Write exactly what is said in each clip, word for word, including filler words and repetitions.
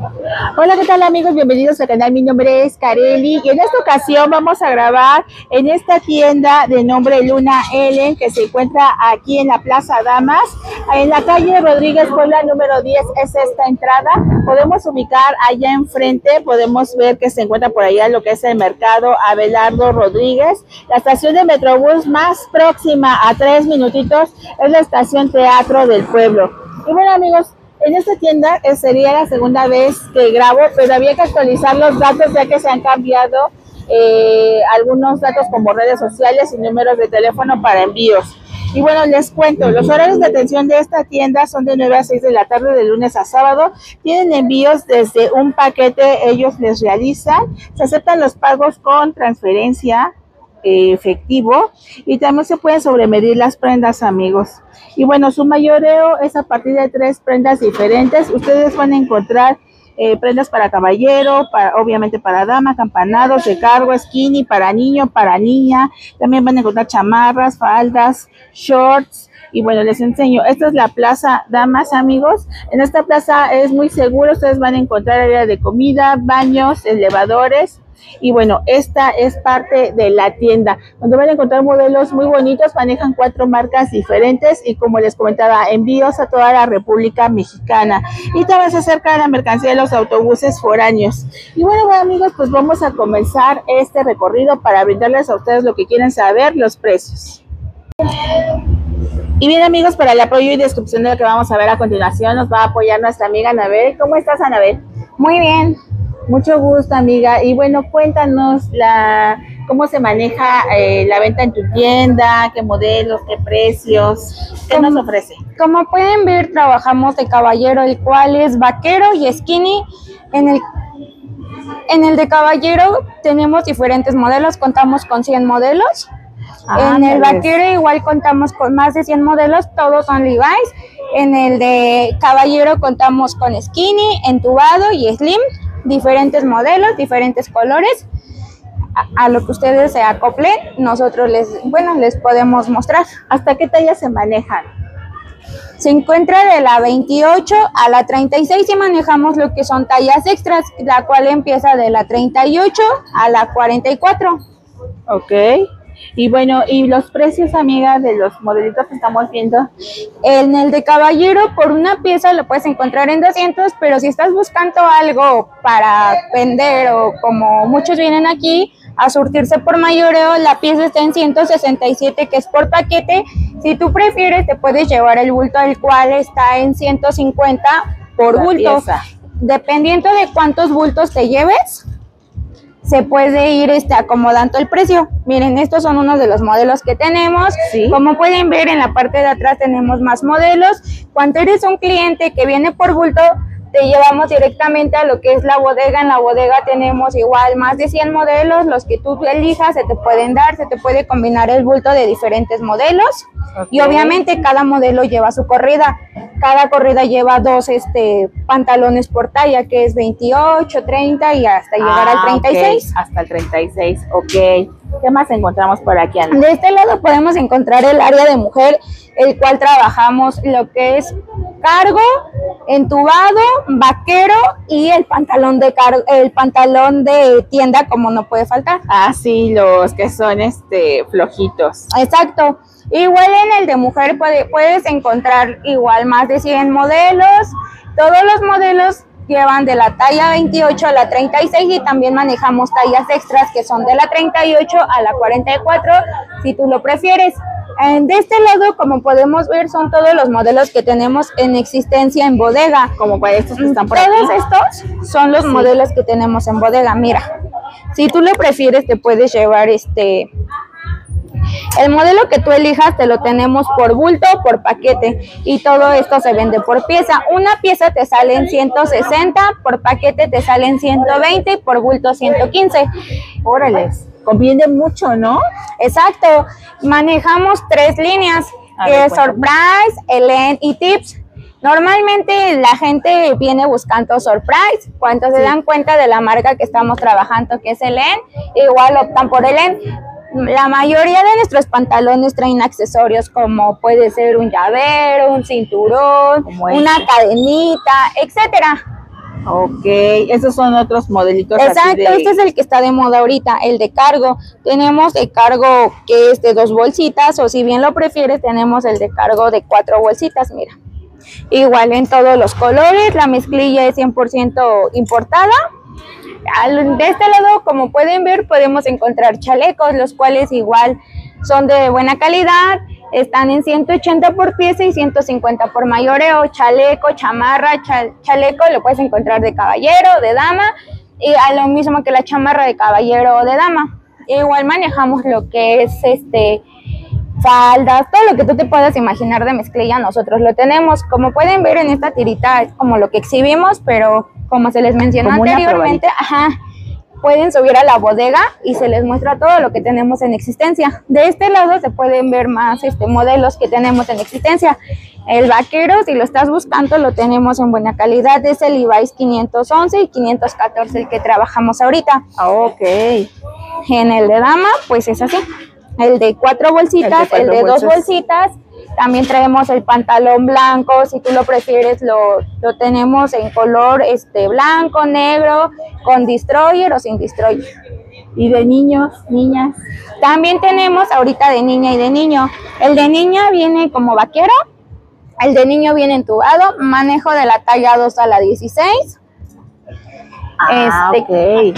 Hola, ¿qué tal amigos? Bienvenidos al canal, mi nombre es Kareli y en esta ocasión vamos a grabar en esta tienda de nombre Luna Ellen que se encuentra aquí en la Plaza Damas, en la calle Rodríguez Puebla número diez, es esta entrada. Podemos ubicar allá enfrente, podemos ver que se encuentra por allá lo que es el mercado Abelardo Rodríguez. La estación de Metrobús más próxima a tres minutitos es la estación Teatro del Pueblo. Y bueno amigos, en esta tienda eh, sería la segunda vez que grabo, pero había que actualizar los datos ya que se han cambiado eh, algunos datos como redes sociales y números de teléfono para envíos. Y bueno, les cuento, los horarios de atención de esta tienda son de nueve a seis de la tarde, de lunes a sábado. Tienen envíos desde un paquete, ellos les realizan. Se aceptan los pagos con transferencia eh, efectivo y también se pueden sobremedir las prendas, amigos. Y bueno, su mayoreo es a partir de tres prendas diferentes. Ustedes van a encontrar eh, prendas para caballero, para, obviamente para dama, campanados de cargo, skinny, para niño, para niña. También van a encontrar chamarras, faldas, shorts. Y bueno, les enseño, esta es la Plaza Damas, amigos. En esta plaza es muy seguro, ustedes van a encontrar área de comida, baños, elevadores. Y bueno, esta es parte de la tienda, donde van a encontrar modelos muy bonitos, manejan cuatro marcas diferentes y como les comentaba, envíos a toda la República Mexicana. Y también se acerca la mercancía de los autobuses foráneos. Y bueno, bueno amigos, pues vamos a comenzar este recorrido para brindarles a ustedes lo que quieren saber, los precios. Y bien amigos, para el apoyo y descripción de lo que vamos a ver a continuación, nos va a apoyar nuestra amiga Anabel. ¿Cómo estás, Anabel? Muy bien. Mucho gusto, amiga. Y bueno, cuéntanos la cómo se maneja eh, la venta en tu tienda, qué modelos, qué precios, qué como, nos ofrece. Como pueden ver, trabajamos de caballero, el cual es vaquero y skinny. En el, en el de caballero tenemos diferentes modelos, contamos con cien modelos. Ah, en el vaquero igual contamos con más de cien modelos, todos son Levi's. En el de caballero contamos con skinny, entubado y slim. Diferentes modelos, diferentes colores, a, a lo que ustedes se acoplen, nosotros les, bueno, les podemos mostrar. ¿Hasta qué talla se manejan? Se encuentra de la veintiocho a la treinta y seis y manejamos lo que son tallas extras, la cual empieza de la treinta y ocho a la cuarenta y cuatro. Ok. Y bueno, ¿y los precios, amiga, de los modelitos que estamos viendo? En el de caballero, por una pieza lo puedes encontrar en doscientos, pero si estás buscando algo para vender o como muchos vienen aquí a surtirse por mayoreo, la pieza está en ciento sesenta y siete, que es por paquete. Si tú prefieres, te puedes llevar el bulto, el cual está en ciento cincuenta por la bulto. Pieza. Dependiendo de cuántos bultos te lleves, se puede ir este, acomodando el precio. Miren, estos son unos de los modelos que tenemos. ¿Sí? Como pueden ver, en la parte de atrás tenemos más modelos. Cuando eres un cliente que viene por bulto, te llevamos directamente a lo que es la bodega. En la bodega tenemos igual más de cien modelos. Los que tú elijas se te pueden dar, se te puede combinar el bulto de diferentes modelos. Okay. Y obviamente cada modelo lleva su corrida. Cada corrida lleva dos este, pantalones por talla, que es veintiocho, treinta y hasta llegar ah, al treinta y seis. Okay. Hasta el treinta y seis, ok. ¿Qué más encontramos por aquí, Ana? De este lado podemos encontrar el área de mujer, el cual trabajamos lo que es cargo, entubado, vaquero y el pantalón de cargo, el pantalón de tienda, como no puede faltar. Ah, sí, los que son este flojitos. Exacto. Igual en el de mujer puede, puedes encontrar igual más de cien modelos. Todos los modelos llevan de la talla veintiocho a la treinta y seis y también manejamos tallas extras que son de la treinta y ocho a la cuarenta y cuatro, si tú lo prefieres. De este lado, como podemos ver, son todos los modelos que tenemos en existencia en bodega. Como para estos que están por Todos aquí. estos son los sí. modelos que tenemos en bodega. Mira, si tú lo prefieres, te puedes llevar este... El modelo que tú elijas te lo tenemos por bulto o por paquete y todo esto se vende por pieza. Una pieza te sale en ciento sesenta, por paquete te sale en ciento veinte y por bulto ciento quince. Órales, conviene mucho, ¿no? Exacto. Manejamos tres líneas, A que ver, es Surprise, Ellen y Tips. Normalmente la gente viene buscando Surprise. Cuando sí. se dan cuenta de la marca que estamos trabajando, que es Ellen, igual optan por Ellen. La mayoría de nuestros pantalones traen accesorios como puede ser un llavero, un cinturón, una cadenita, etcétera. Ok, esos son otros modelitos. Exacto, así de... este es el que está de moda ahorita, el de cargo. Tenemos de cargo que es de dos bolsitas, o si bien lo prefieres, tenemos el de cargo de cuatro bolsitas, mira. Igual en todos los colores, la mezclilla es cien por ciento importada. De este lado, como pueden ver, podemos encontrar chalecos, los cuales igual son de buena calidad. Están en ciento ochenta por pieza y ciento cincuenta por mayoreo. Chaleco, chamarra, chal chaleco lo puedes encontrar de caballero, de dama, y a lo mismo que la chamarra de caballero o de dama. Igual manejamos lo que es este faldas, todo lo que tú te puedas imaginar de mezclilla, nosotros lo tenemos. Como pueden ver en esta tirita, es como lo que exhibimos, pero como se les mencionó anteriormente, ajá, pueden subir a la bodega y se les muestra todo lo que tenemos en existencia. De este lado se pueden ver más este, modelos que tenemos en existencia. El vaquero, si lo estás buscando, lo tenemos en buena calidad. Es el Levi's quinientos once y quinientos catorce el que trabajamos ahorita. Ok. En el de dama, pues es así. El de cuatro bolsitas, el de, el de dos bolsitas. También traemos el pantalón blanco, si tú lo prefieres, lo, lo tenemos en color este blanco, negro, con destroyer o sin destroyer. ¿Y de niños, niñas? También tenemos ahorita de niña y de niño. El de niña viene como vaquero, el de niño viene entubado, manejo de la talla dos a la dieciséis. Ah, este, ok.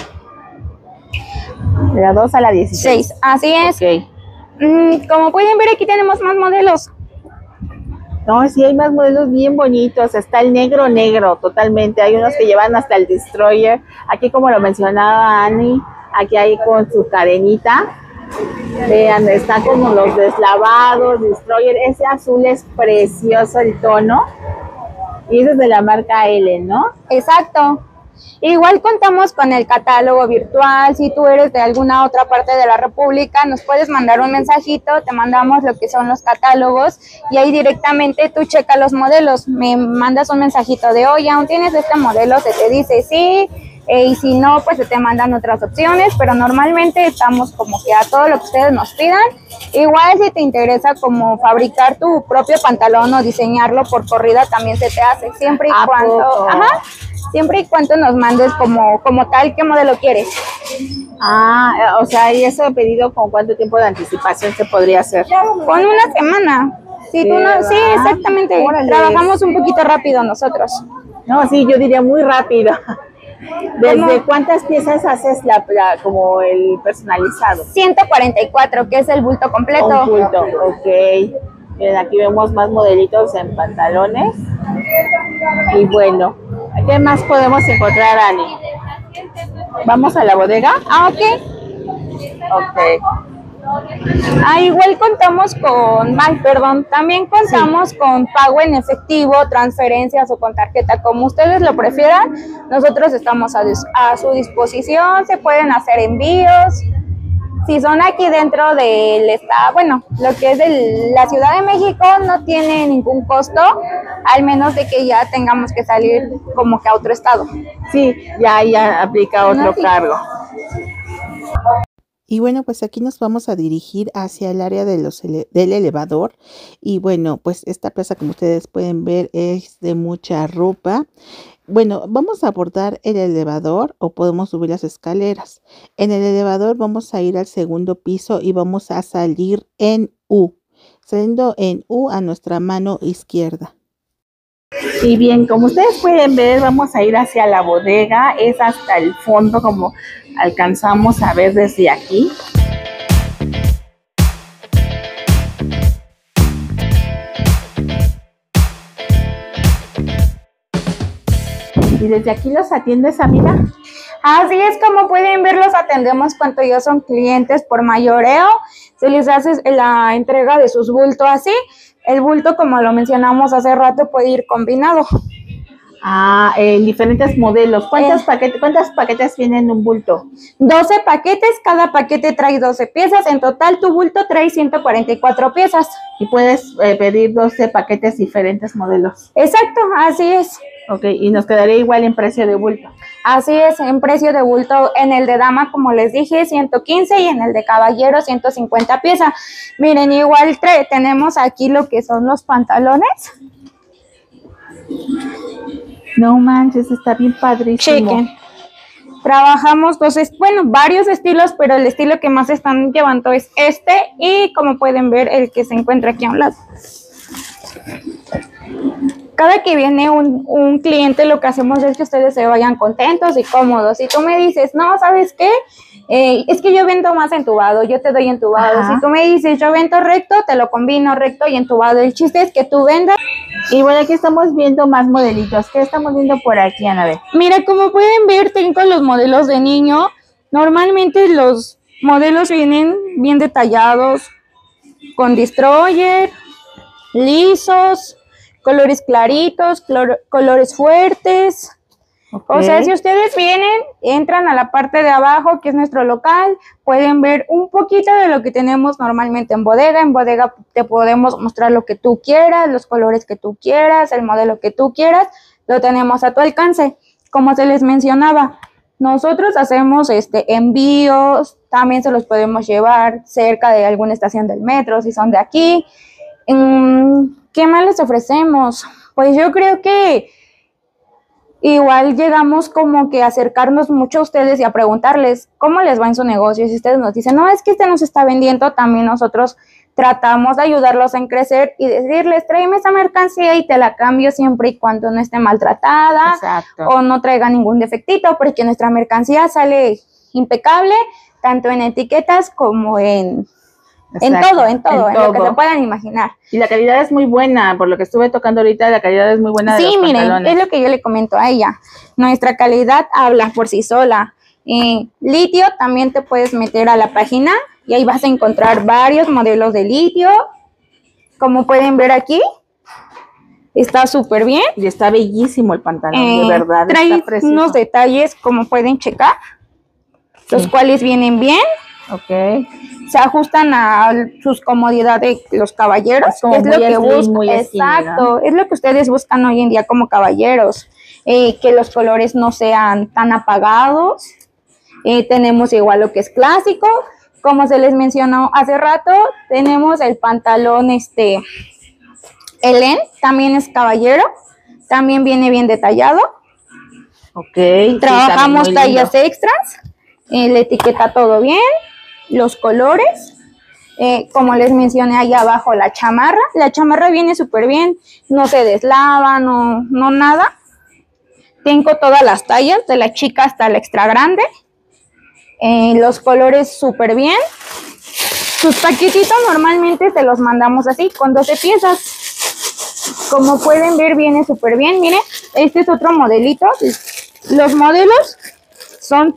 De la dos a la dieciséis. Así es. Okay. Mm, como pueden ver, aquí tenemos más modelos. No, sí hay más modelos bien bonitos. Está el negro negro, totalmente. Hay unos que llevan hasta el destroyer. Aquí, como lo mencionaba Ani, aquí hay con su cadenita. Vean, está como los deslavados, destroyer. Ese azul es precioso el tono. Y ese es de la marca Ellen, ¿no? Exacto. Igual contamos con el catálogo virtual. Si tú eres de alguna otra parte de la República, nos puedes mandar un mensajito, te mandamos lo que son los catálogos y ahí directamente tú checas los modelos. Me mandas un mensajito de, oye, ¿aún tienes este modelo? Se te dice sí, eh, y si no, pues se te mandan otras opciones, pero normalmente estamos como que a todo lo que ustedes nos pidan. Igual si te interesa como fabricar tu propio pantalón o diseñarlo por corrida, también se te hace, siempre y cuando... Ajá. Siempre y cuando nos mandes como, como tal qué modelo quieres. Ah, o sea, ¿y eso pedido con cuánto tiempo de anticipación se podría hacer? Con una semana. Sí, tú no, sí, exactamente. Órale. Trabajamos un poquito rápido nosotros. No, sí, yo diría muy rápido. ¿Desde ¿Cómo? cuántas piezas haces la, la, como el personalizado? ciento cuarenta y cuatro, que es el bulto completo. Un bulto, ok. Bien, aquí vemos más modelitos en pantalones. Y bueno, ¿qué más podemos encontrar, Ani? ¿Vamos a la bodega? Ah, ok. Ok. Ah, igual contamos con, ay, perdón, también contamos sí. con pago en efectivo, transferencias o con tarjeta, como ustedes lo prefieran. Nosotros estamos a, a su disposición, se pueden hacer envíos. Si son aquí dentro del estado, bueno, lo que es de la Ciudad de México, no tiene ningún costo, al menos de que ya tengamos que salir como que a otro estado. Sí, ya, ya aplica otro no, sí. cargo. Y bueno, pues aquí nos vamos a dirigir hacia el área de los ele del elevador. Y bueno, pues esta plaza, como ustedes pueden ver, es de mucha ropa. Bueno, vamos a abordar el elevador o podemos subir las escaleras. En el elevador vamos a ir al segundo piso y vamos a salir en U, saliendo en U a nuestra mano izquierda. Y bien, como ustedes pueden ver, vamos a ir hacia la bodega, es hasta el fondo como alcanzamos a ver desde aquí. ¿Y desde aquí los atiendes, amiga? Así es, como pueden ver, los atendemos cuando ya son clientes por mayoreo. Se les hace la entrega de sus bultos así. El bulto, como lo mencionamos hace rato, puede ir combinado. Ah, en diferentes modelos. ¿Cuántos eh, paquetes, ¿Cuántos paquetes vienen en un bulto? doce paquetes, cada paquete trae doce piezas. En total, tu bulto trae ciento cuarenta y cuatro piezas. Y puedes eh, pedir doce paquetes diferentes modelos. Exacto, así es. Ok, y nos quedaría igual en precio de bulto. Así es, en precio de bulto, en el de dama, como les dije, ciento quince y en el de caballero, ciento cincuenta piezas. Miren, igual tenemos aquí lo que son los pantalones. No manches, está bien padrísimo. Chequen. Trabajamos dos, est- bueno, varios estilos, pero el estilo que más están llevando es este y como pueden ver el que se encuentra aquí a un lado. Cada que viene un, un cliente lo que hacemos es que ustedes se vayan contentos y cómodos. Si tú me dices, no, ¿sabes qué? Eh, es que yo vendo más entubado, yo te doy entubado. Ajá. Si tú me dices, yo vendo recto, te lo combino recto y entubado. El chiste es que tú vendas. Y bueno, aquí estamos viendo más modelitos. ¿Qué estamos viendo por aquí, Anabel? Mira, como pueden ver, tengo los modelos de niño. Normalmente los modelos vienen bien detallados, con destroyer, lisos, colores claritos, clor- colores fuertes. Okay. O sea, si ustedes vienen, entran a la parte de abajo, que es nuestro local, pueden ver un poquito de lo que tenemos normalmente en bodega. En bodega te podemos mostrar lo que tú quieras, los colores que tú quieras, el modelo que tú quieras, lo tenemos a tu alcance. Como se les mencionaba, nosotros hacemos este envíos, también se los podemos llevar cerca de alguna estación del metro, si son de aquí. ¿Qué más les ofrecemos? Pues yo creo que igual llegamos como que a acercarnos mucho a ustedes y a preguntarles cómo les va en su negocio. Si ustedes nos dicen, no, es que este nos está vendiendo, también nosotros tratamos de ayudarlos en crecer y decirles, tráeme esa mercancía y te la cambio siempre y cuando no esté maltratada. Exacto. O no traiga ningún defectito, porque nuestra mercancía sale impecable, tanto en etiquetas como en... En todo, en todo, en, en lo que se puedan imaginar. Y la calidad es muy buena, por lo que estuve tocando ahorita, la calidad es muy buena de sí, los miren, pantalones. es lo que yo le comento a ella. Nuestra calidad habla por sí sola. En litio también te puedes meter a la página y ahí vas a encontrar varios modelos de litio. Como pueden ver aquí, está súper bien. Y está bellísimo el pantalón, eh, de verdad. Trae está precioso. Unos detalles, como pueden checar, sí. Los cuales vienen bien. Ok. Se ajustan a sus comodidades de los caballeros, es, es lo que buscan. Exacto, es lo que ustedes buscan hoy en día como caballeros, eh, que los colores no sean tan apagados. Eh, tenemos igual lo que es clásico, como se les mencionó hace rato, tenemos el pantalón este Helen, también es caballero, también viene bien detallado. Ok. Trabajamos sí, tallas extras, eh, la etiqueta todo bien. Los colores, eh, como les mencioné allá abajo, la chamarra, la chamarra viene súper bien, no se deslava, no, no nada. Tengo todas las tallas, de la chica hasta la extra grande, eh, los colores súper bien. Sus paquetitos normalmente se los mandamos así, con doce piezas. Como pueden ver, viene súper bien, miren, este es otro modelito. Los modelos son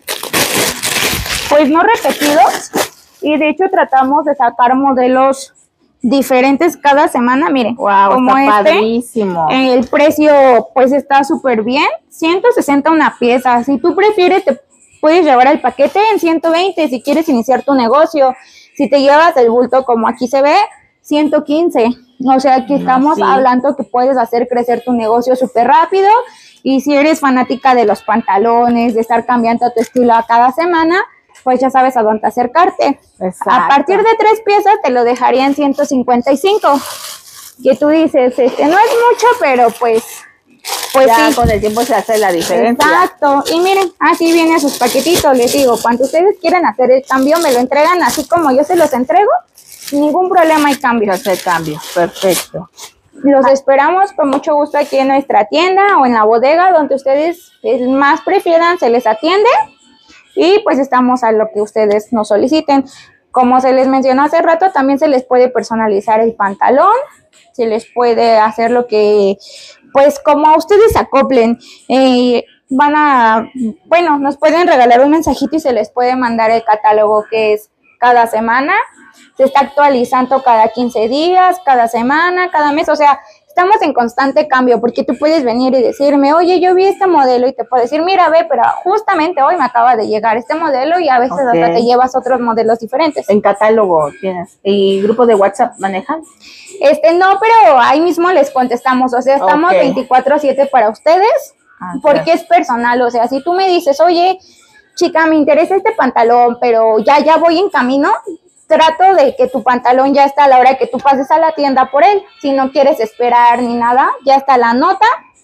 pues no repetidos y de hecho tratamos de sacar modelos diferentes cada semana. Miren, wow, como está este, padrísimo. El precio pues está súper bien, ciento sesenta una pieza. Si tú prefieres te puedes llevar el paquete en ciento veinte si quieres iniciar tu negocio. Si te llevas el bulto como aquí se ve, ciento quince. O sea, aquí estamos sí. hablando que puedes hacer crecer tu negocio súper rápido. Y si eres fanática de los pantalones, de estar cambiando tu estilo a cada semana, pues ya sabes a dónde acercarte. Exacto. A partir de tres piezas te lo dejaría en ciento cincuenta y cinco. Que tú dices, este no es mucho, pero pues, pues ya sí. Con el tiempo se hace la diferencia. Exacto. Y miren, así vienen sus paquetitos. Les digo, cuando ustedes quieren hacer el cambio, me lo entregan así como yo se los entrego. Sin ningún problema hay cambio. Hacer cambio. Perfecto. Los esperamos con mucho gusto aquí en nuestra tienda o en la bodega, donde ustedes más prefieran, se les atiende. Y pues estamos a lo que ustedes nos soliciten. Como se les mencionó hace rato, también se les puede personalizar el pantalón. Se les puede hacer lo que, pues como ustedes se acoplen. Eh, van a, bueno, nos pueden regalar un mensajito y se les puede mandar el catálogo que es cada semana. Se está actualizando cada quince días, cada semana, cada mes. O sea, estamos en constante cambio, porque tú puedes venir y decirme, oye, yo vi este modelo, y te puedo decir, mira, ve, pero justamente hoy me acaba de llegar este modelo, y a veces okay. hasta te llevas otros modelos diferentes. En catálogo tienes. ¿Y grupo de WhatsApp manejan? Este, no, pero ahí mismo les contestamos. O sea, estamos okay. veinticuatro siete para ustedes, okay. porque es personal. O sea, si tú me dices, oye, chica, me interesa este pantalón, pero ya, ya voy en camino, trato de que tu pantalón ya está a la hora que tú pases a la tienda por él. Si no quieres esperar ni nada, ya está la nota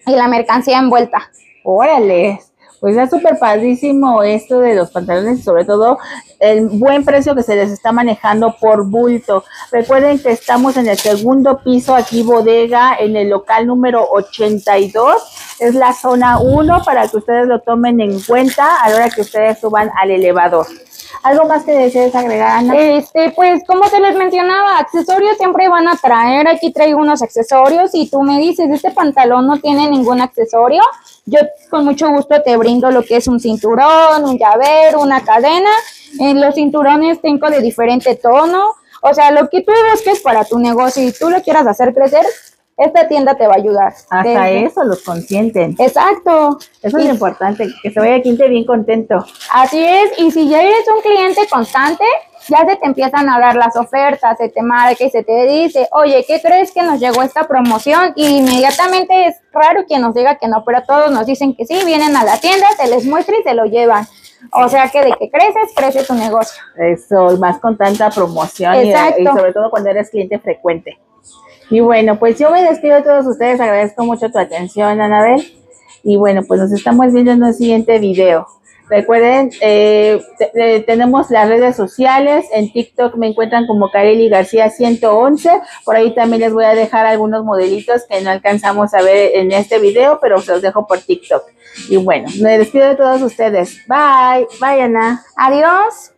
y la mercancía envuelta. Órale, pues es súper padrísimo esto de los pantalones y sobre todo el buen precio que se les está manejando por bulto. Recuerden que estamos en el segundo piso, aquí bodega, en el local número ochenta y dos, es la zona uno para que ustedes lo tomen en cuenta a la hora que ustedes suban al elevador. ¿Algo más que desees agregar, Ana? Este, pues como te les mencionaba, accesorios siempre van a traer. Aquí traigo unos accesorios y tú me dices, este pantalón no tiene ningún accesorio. Yo con mucho gusto te brindo lo que es un cinturón, un llavero, una cadena. En los cinturones tengo de diferente tono. O sea, lo que tú busques para tu negocio y tú lo quieras hacer crecer, esta tienda te va a ayudar. Hasta Desde... eso los consienten. Exacto. Eso y... es lo importante, que se vaya el cliente bien contento. Así es, y si ya eres un cliente constante, ya se te empiezan a dar las ofertas, se te marca y se te dice, oye, ¿qué crees que nos llegó esta promoción? Y inmediatamente es raro quien nos diga que no, pero todos nos dicen que sí, vienen a la tienda, se les muestra y se lo llevan. O sea que de que creces, crece tu negocio. Eso, y más con tanta promoción y, y sobre todo cuando eres cliente frecuente. Y bueno, pues yo me despido de todos ustedes, agradezco mucho tu atención, Anabel, y bueno, pues nos estamos viendo en un siguiente video. Recuerden, eh, te, eh, tenemos las redes sociales, en TikTok me encuentran como Kareli García ciento once, por ahí también les voy a dejar algunos modelitos que no alcanzamos a ver en este video, pero se los dejo por TikTok. Y bueno, me despido de todos ustedes, bye, bye Ana. Adiós.